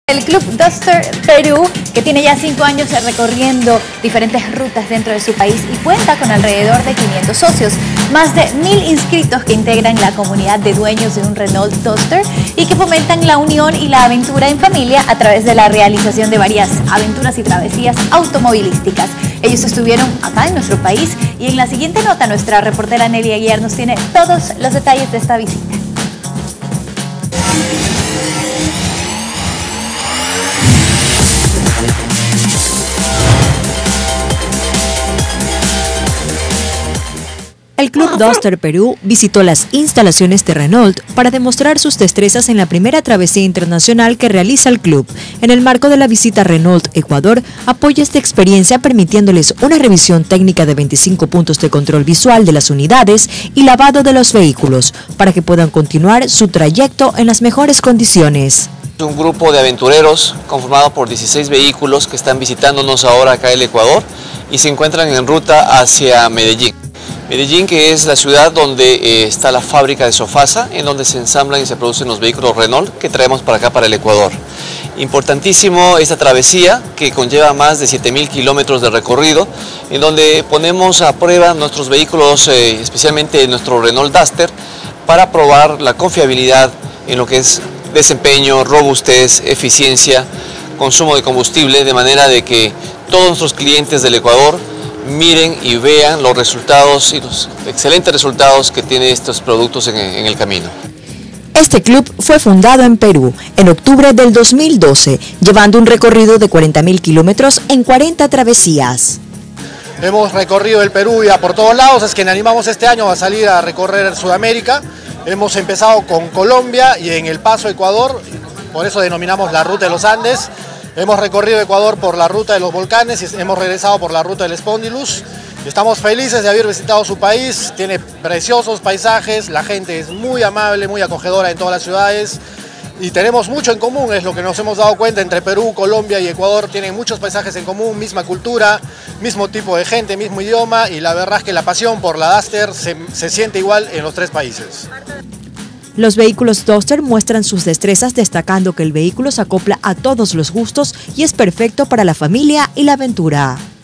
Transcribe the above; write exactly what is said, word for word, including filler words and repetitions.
El Club Duster Perú, que tiene ya cinco años recorriendo diferentes rutas dentro de su país y cuenta con alrededor de quinientos socios, más de mil inscritos que integran la comunidad de dueños de un Renault Duster y que fomentan la unión y la aventura en familia a través de la realización de varias aventuras y travesías automovilísticas. Ellos estuvieron acá en nuestro país y en la siguiente nota nuestra reportera Nelly Aguiar nos tiene todos los detalles de esta visita. El Club Duster Perú visitó las instalaciones de Renault para demostrar sus destrezas en la primera travesía internacional que realiza el club. En el marco de la visita, Renault Ecuador apoya esta experiencia permitiéndoles una revisión técnica de veinticinco puntos de control visual de las unidades y lavado de los vehículos para que puedan continuar su trayecto en las mejores condiciones. Un grupo de aventureros conformado por dieciséis vehículos que están visitándonos ahora acá en el Ecuador y se encuentran en ruta hacia Medellín. Medellín, que es la ciudad donde eh, está la fábrica de Sofasa, en donde se ensamblan y se producen los vehículos Renault que traemos para acá, para el Ecuador. Importantísimo esta travesía que conlleva más de siete mil kilómetros de recorrido, en donde ponemos a prueba nuestros vehículos, eh, especialmente nuestro Renault Duster, para probar la confiabilidad en lo que es desempeño, robustez, eficiencia, consumo de combustible, de manera de que todos nuestros clientes del Ecuador miren y vean los resultados y los excelentes resultados que tienen estos productos en, en el camino. Este club fue fundado en Perú en octubre del dos mil doce, llevando un recorrido de cuarenta mil kilómetros en cuarenta travesías. Hemos recorrido el Perú ya por todos lados, es que nos animamos este año a salir a recorrer Sudamérica. Hemos empezado con Colombia y en El Paso, Ecuador, por eso denominamos la Ruta de los Andes. Hemos recorrido Ecuador por la ruta de los volcanes y hemos regresado por la ruta del Spondylus. Estamos felices de haber visitado su país, tiene preciosos paisajes, la gente es muy amable, muy acogedora en todas las ciudades y tenemos mucho en común, es lo que nos hemos dado cuenta entre Perú, Colombia y Ecuador, tienen muchos paisajes en común, misma cultura, mismo tipo de gente, mismo idioma y la verdad es que la pasión por la Duster se, se siente igual en los tres países. Los vehículos Duster muestran sus destrezas destacando que el vehículo se acopla a todos los gustos y es perfecto para la familia y la aventura.